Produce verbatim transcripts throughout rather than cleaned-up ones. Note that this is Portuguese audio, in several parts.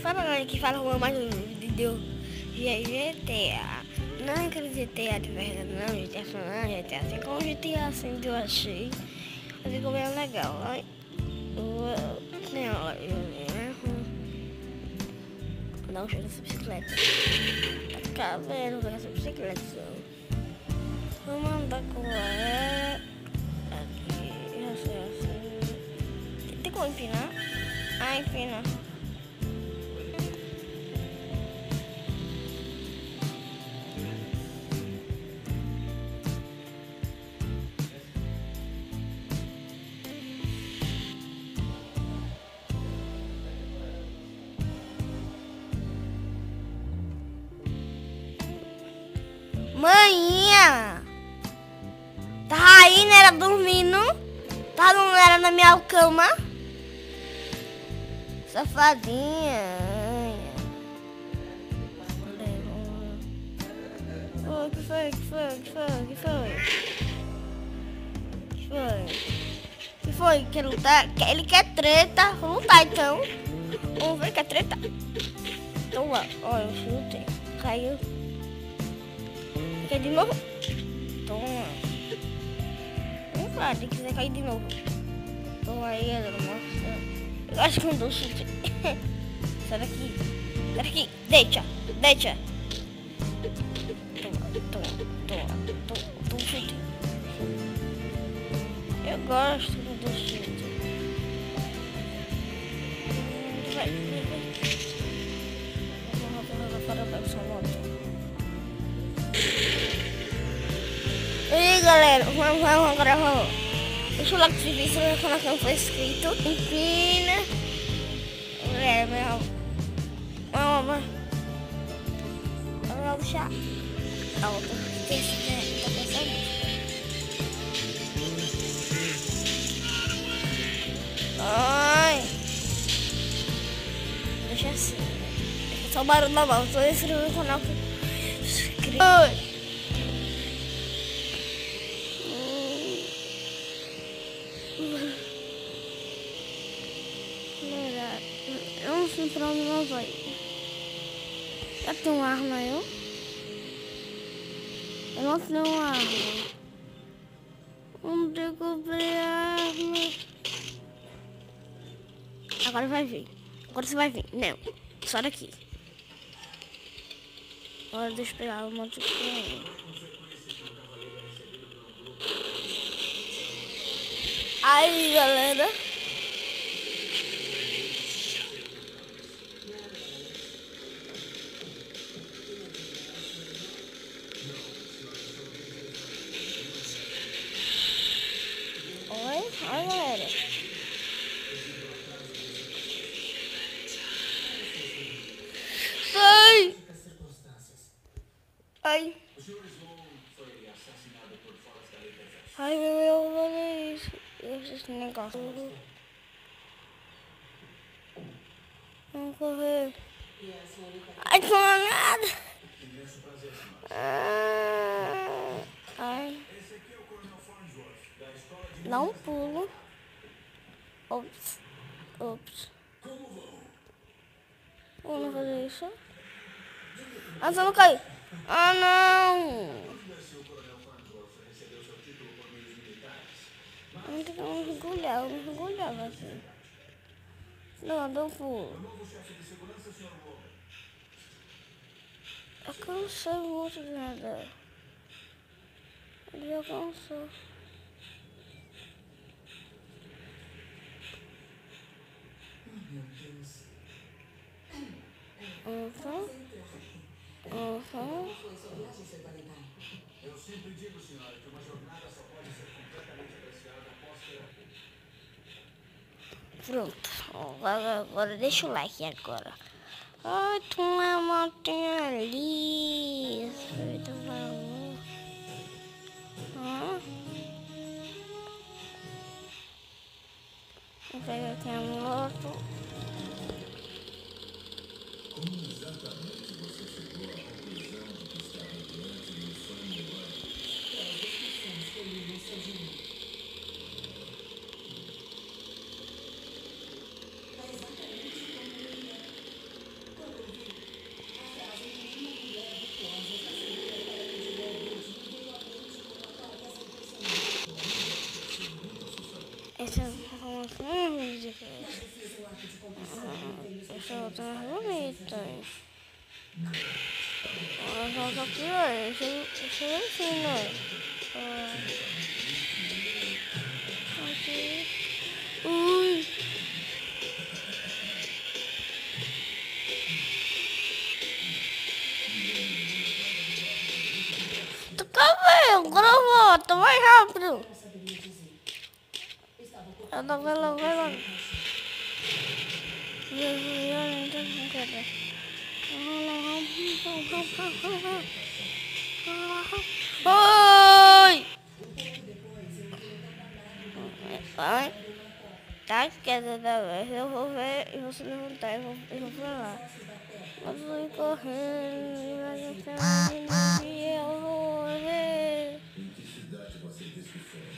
fala que fala mais de Deus. G T A. Não é aquele G T A de verdade, não. G T A não, G T A assim como G T A assim eu achei. Assim como é legal. Ai, eu, não, eu dá um cheiro dessa bicicleta. Tá cabendo com essa bicicleta. Vamos andar com ela. Aqui, assim, assim. Tem como empinar? Ah, empina. Manhinha! Tá aí, né? Era dormindo. Tá, não era na minha cama. Safadinha. O que foi? Que foi? Que foi? Que foi? Que foi? Que foi? Quer lutar? Ele quer treta. Vamos lutar então. Vamos ver que é treta. Toma. Olha, eu chutei. Caiu. Quer de novo? Toma. Vamos lá, se quiser cair de novo. Toma aí, nossa. Eu acho que não dou chute. Sai daqui. Sai daqui. Deixa. Deixa. Toma, toma, toma. Toma, toma chute. Eu gosto do chute. Vai, vai, vai. Vamos lá fora da sua moto. E aí, galera, vamos, vamos gravar. Deixa o like se vídeo no canal que não foi inscrito. Empina. Galera, meu. Vamos, vamos. Vamos puxar. A outra. Tem que né? Tá pensando? Ai. Deixa assim. É só o barulho da mão. Tô inscrevendo no canal que inscreve. Eu não sei pra onde nós vai. Já tem uma arma eu? Eu não tenho uma arma. Onde eu comprei a arma? Agora vai vir. Agora você vai vir. Não. Só daqui. Agora deixa eu pegar o monte de coisa. Aí, galera. Oi, oi, galera. Ai. Ai. Ai, meu, eu vou ver isso. Eu fiz esse negócio. Vamos correr. Ai, não é nada. Ah, ai. Dá um pulo. Ops. Ops. Vamos fazer isso. Ah, você não caiu. Ah, não. Não tem como mergulhar, eu não mergulhava assim. Não, dá um pulo. Eu cansei muito de nadar. Eu já cansou. Uhum. Uhum. Eu sempre digo, senhora, que uma jornada só pode ser completamente apreciada após terapia. Pronto. Agora, agora deixa o like agora. Ai, tu não é uma montanha ali. Feito valor. Hã? Vou pegar aqui a moto. Como exatamente você chegou à conclusão de que estava diante de um sonho agora? As descrições que eu li no seu jornal. É exatamente como ele é. Essa outra é mais bonita. Olha só aqui, olha. Deixa eu ensinar. Aqui. Ui. Tu cabelo, gravata, mais rápido. Anda, vai logo, vai logo. Oi! Vai. Tá esquerda da vez. Eu vou ver e você levantar. Eu vou, eu vou pra lá. Eu vou correndo e vai entrar e eu vou ver. Em que cidade você disse que foi?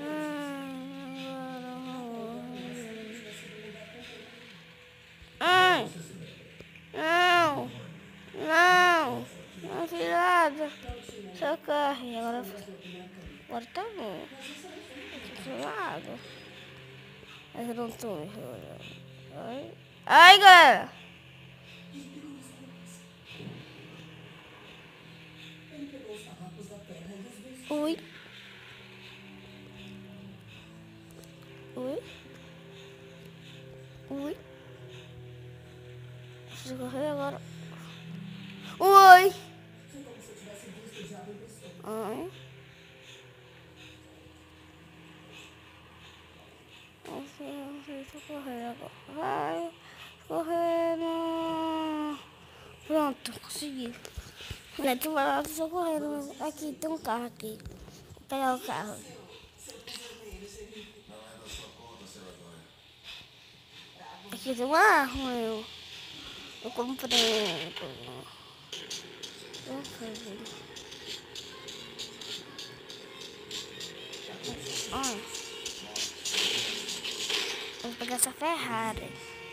Ai, não, não, não fiz nada. Só corre, agora, agora tá bom. Aqui do lado. Mas eu não tô me olhando. Ai, ai, galera. Ui. Ui. Ui. Preciso correr agora. Oi. Ai. Não sei, não sei se eu correr agora. Vai. Correndo. Pronto, consegui. Olha, tu vai lá, tô correndo. Aqui, tem um carro aqui. Vou pegar o carro. Aqui tem uma arma, eu. Eu comprei. Eu comprei. Olha. Vou pegar essa Ferrari.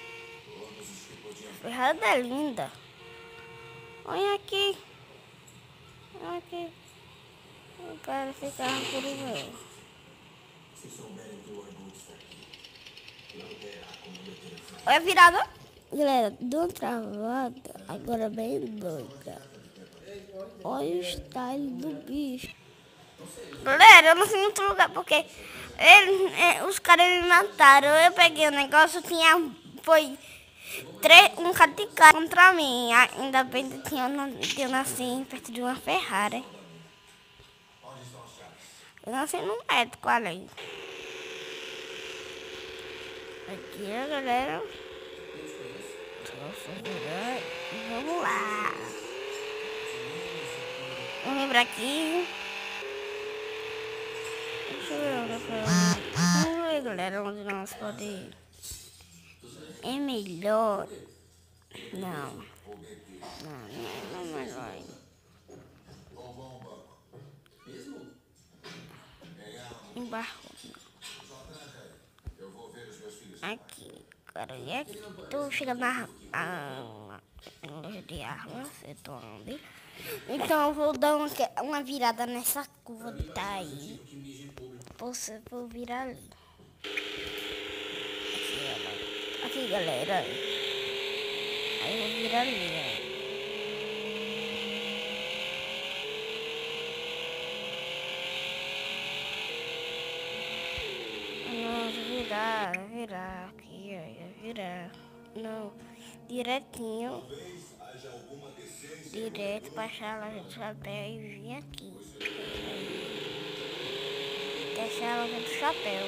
A Ferrari é linda. Olha aqui. Olha aqui. Eu quero ficar por o meu. Olha a virada. Galera, deu uma travada. Agora bem doida. Olha o style do bicho. Galera, eu não sei em outro lugar porque ele, é, os caras me mataram. Eu peguei o negócio, tinha. Foi. Três, um cara de cara contra mim. Ainda bem que tinha, eu nasci perto de uma Ferrari. Eu nasci num médico além. Aqui a galera. Vamos lá. Vamos lembrar aqui. Deixa eu ver onde foi. Vamos ver, galera, onde nós podemos ir. É melhor. Não. Não, não, não é melhor. Embarcou. Aqui. Agora, e aqui? Tu chega na loja de armas. Eu tô onde? Então eu vou dar uma, uma virada nessa curva que tá aí. Você vou virar ali. Aqui, aqui galera. Aí eu vou virar ali, ó. Nossa, virar, virar aqui, ó, virar. Não, direitinho. Direto pra achar a loja do chapéu e vir aqui. Deixar a loja do chapéu.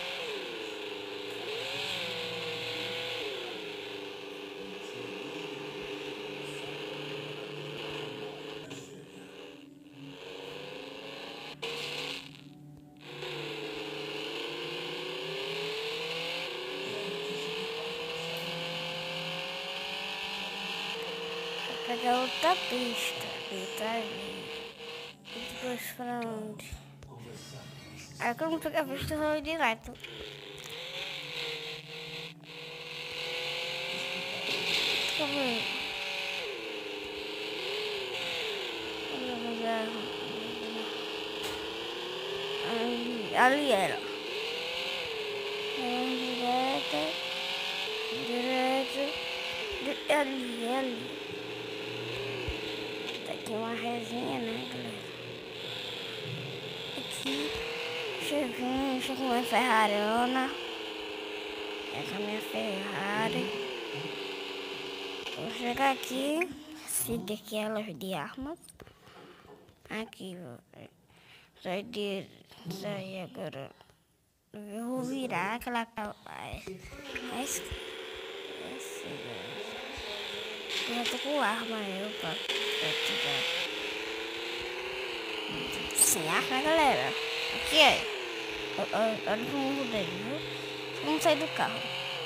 Vou pegar outra pista. E tá aí. E depois pra onde? Aí quando eu pegar a pista eu vou ir direto. Deixa eu ver. Ali, ali era. Direta. ali, é ali. Tá aqui uma resinha, né, galera? Aqui, deixa eu ver, deixa eu ver uma Ferrariona. Essa é a minha Ferrari. Vou chegar aqui, siga aqui elas de armas. Aqui, sai de, sai agora. Eu vou virar aquela capaz. Mas, eu já tô com arma eu pra, pra tirar. Sem arma, galera. Aqui é. Olha o mundo dele, viu? Vamos sair do carro.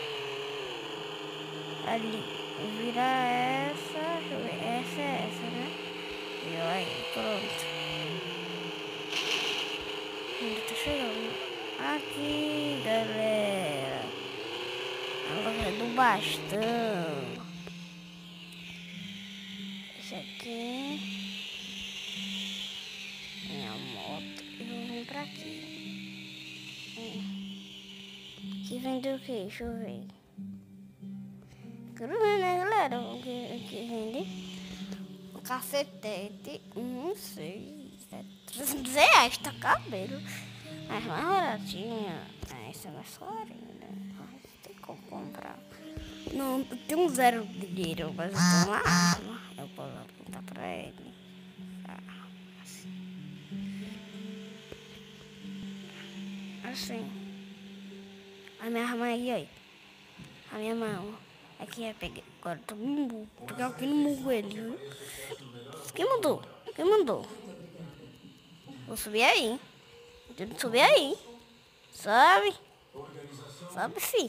Ali. Virar essa, essa é essa, né? E aí, pronto. Ainda tá chegando. Aqui, galera. A loja do bastão. Esse aqui. Minha moto. E vou vir pra aqui. Aqui vende o que? Deixa eu ver. Quero ver, né, galera? O que, o que vende? O cacetete, não sei. É trezentos reais, tá cabelo. Mas mais baratinha. Ah, essa é mais carinha, mas tem como comprar. Não, eu tenho zero dinheiro, mas eu tenho uma arma. Eu vou apontar pra ele. Ah, assim. Assim. A minha arma aí, aí. A minha mão. Aqui é peguei. Agora tô no murro. Pegar aqui no murro ele, viu? Quem mandou? Quem mandou? Vou subir aí. Tem que subir aí. Sobe. Sobe, fi.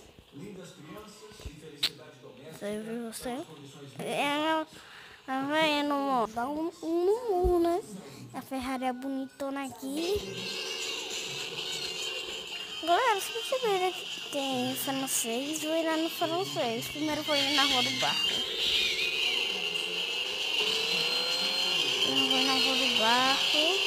Você viu você? É, a velha não dá um, um no murro, né? A Ferrari é bonitona aqui. Galera, se você ver aqui, tem francês, vou ir lá no francês. Primeiro vou ir na Rua do Barco. Eu vou ir na Rua do Barco.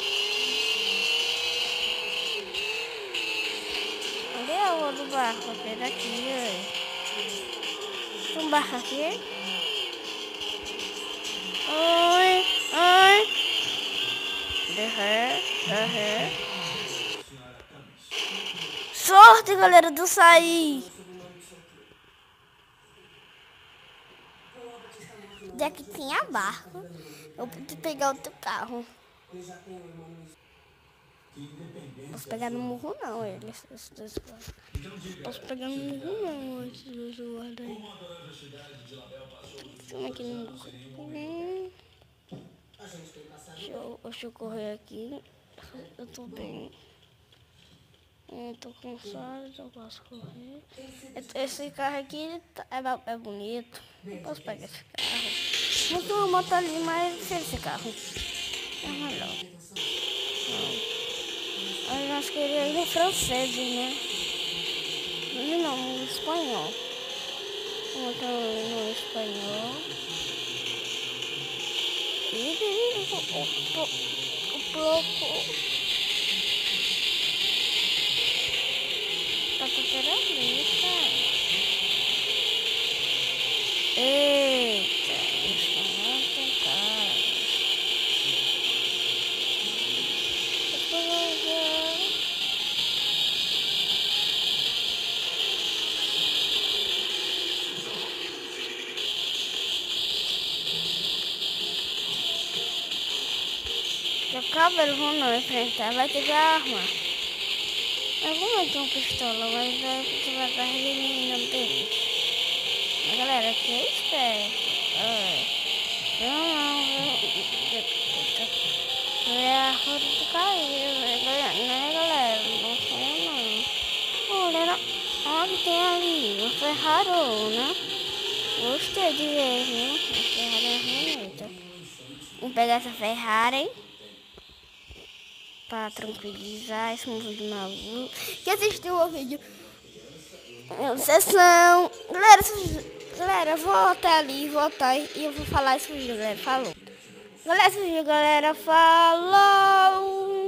Cadê a Rua do Barco? Pega aqui, ó. Tem um barco aqui? Oi, oi. Derré, derré. Sorte, galera, de eu sair. Daqui tinha barco. Eu pude pegar outro carro. Posso pegar no murro não, ele. Posso pegar no murro não, esses dois guardas aí. Estamos aqui no murro. Deixa eu, deixa eu correr aqui. Eu tô bem. Eu tô cansado, eu posso correr. Esse carro aqui é, é bonito. Eu posso pegar esse carro. Não tem uma moto ali, mas esse carro é melhor. Mas nós queríamos ir no francês, né? Não, no espanhol. Vamos no espanhol. E o bloco. Tá tudo ali, cara. Eita, isso não tem cara. Se o cabelo não enfrentar, vai ter que arma. Eu vou meter uma pistola, mas vai devagar eliminando deles. Mas galera, aqui é esperto. Não, não, é a roda do cair, né, galera? Não foi não. Olha, olha que tem ali, uma Ferrarona. Gostei de ver, viu? A Ferrari é bonita. Vamos pegar essa Ferrari para tranquilizar esse mundo de maluco que assistiu o vídeo. Sessão. Galera, galera, volta ali, volta aí e eu vou falar esse vídeo, galera. Falou. Galera, esse vídeo, galera. Falou.